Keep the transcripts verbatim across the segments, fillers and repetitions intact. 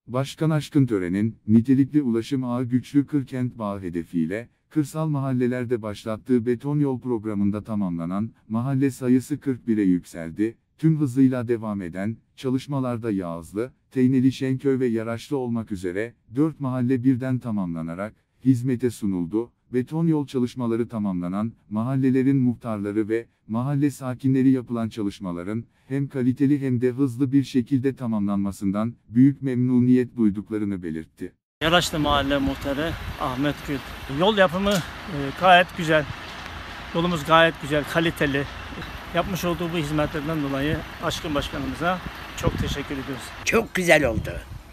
Başkan Aşkın Tören'in, nitelikli ulaşım ağı güçlü Kırkent Bağı hedefiyle, kırsal mahallelerde başlattığı beton yol programında tamamlanan, mahalle sayısı kırk bire yükseldi. Tüm hızıyla devam eden, çalışmalarda Yağızlı, Teyneli Şenköy ve Yaraşlı olmak üzere, dört mahalle birden tamamlanarak, hizmete sunuldu. Beton yol çalışmaları tamamlanan, mahallelerin muhtarları ve mahalle sakinleri yapılan çalışmaların, hem kaliteli hem de hızlı bir şekilde tamamlanmasından, büyük memnuniyet duyduklarını belirtti. Yaraşlı Mahalle Muhtarı Ahmet Gül. Yol yapımı e, gayet güzel. Yolumuz gayet güzel, kaliteli. Yapmış olduğu bu hizmetlerden dolayı Aşkın Başkanımıza çok teşekkür ediyoruz. Çok güzel oldu.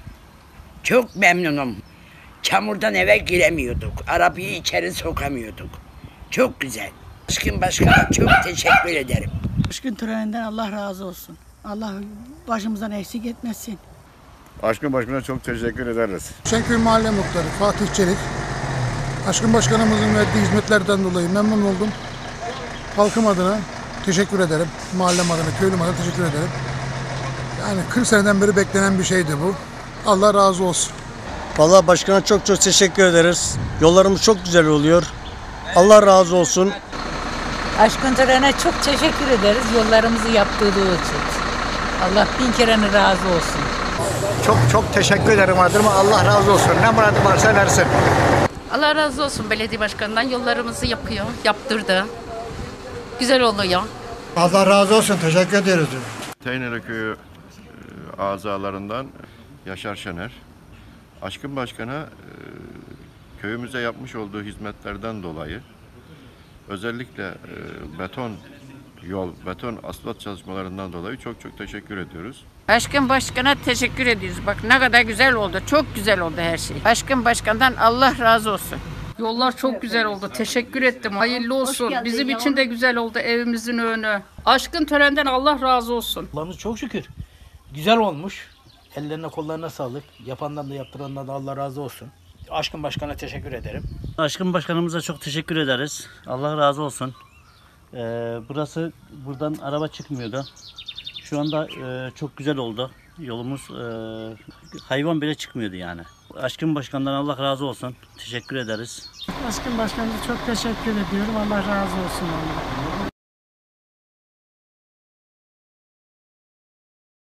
Çok memnunum. Çamurdan eve giremiyorduk. Arabayı içeri sokamıyorduk. Çok güzel. Aşkın Başkan'a çok teşekkür ederim. Aşkın töreninden Allah razı olsun. Allah başımızdan eksik etmesin. Aşkın Başkan'a çok teşekkür ederiz. Şenköy Mahalle Muhtarı Fatih Çelik. Aşkın Başkanımızın verdiği hizmetlerden dolayı memnun oldum. Halkım adına teşekkür ederim. Mahallem adına, köylüm adına teşekkür ederim. Yani kırk seneden beri beklenen bir şeydi bu. Allah razı olsun. Vallahi başkana çok çok teşekkür ederiz. Yollarımız çok güzel oluyor. Allah razı olsun. Aşkın Tören'e çok teşekkür ederiz yollarımızı yaptırdığı için. Allah bin kere razı olsun. Çok çok teşekkür ederim adına. Allah razı olsun. Ne muradı varsa versin. Allah razı olsun belediye başkanından, yollarımızı yapıyor, yaptırdı. Güzel oluyor. Allah razı olsun. Teşekkür ederiz. Teyneli Köyü azalarından Yaşar Şener. Aşkın Başkan'a köyümüze yapmış olduğu hizmetlerden dolayı özellikle beton yol, beton asfalt çalışmalarından dolayı çok çok teşekkür ediyoruz. Aşkın Başkan'a teşekkür ediyoruz. Bak ne kadar güzel oldu. Çok güzel oldu her şey. Aşkın Başkan'dan Allah razı olsun. Yollar çok güzel oldu. Teşekkür ettim. Hayırlı olsun. Bizim için de güzel oldu evimizin önü. Aşkın Tören'den Allah razı olsun. Allah'ımız çok şükür. Güzel olmuş. Ellerine kollarına sağlık. Yapandan da yaptırandan da Allah razı olsun. Aşkın Başkan'a teşekkür ederim. Aşkın Başkanımıza çok teşekkür ederiz. Allah razı olsun. Ee, burası, buradan araba çıkmıyordu. Şu anda e, çok güzel oldu. Yolumuz e, hayvan bile çıkmıyordu yani. Aşkın Başkan'dan Allah razı olsun. Teşekkür ederiz. Aşkın Başkanımıza çok teşekkür ediyorum. Allah razı olsun.